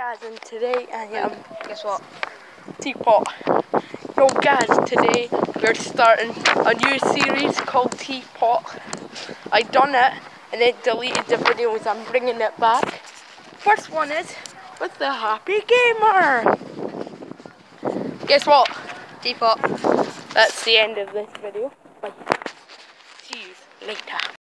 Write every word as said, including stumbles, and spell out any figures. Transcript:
Guys, and today I am, Guess what? Teapot. Yo guys, today we're starting a new series called Teapot. I done it and then deleted the videos. I'm bringing it back. First one is with the Happy Gamer. Guess what? Teapot. That's the end of this video. Bye. See you later.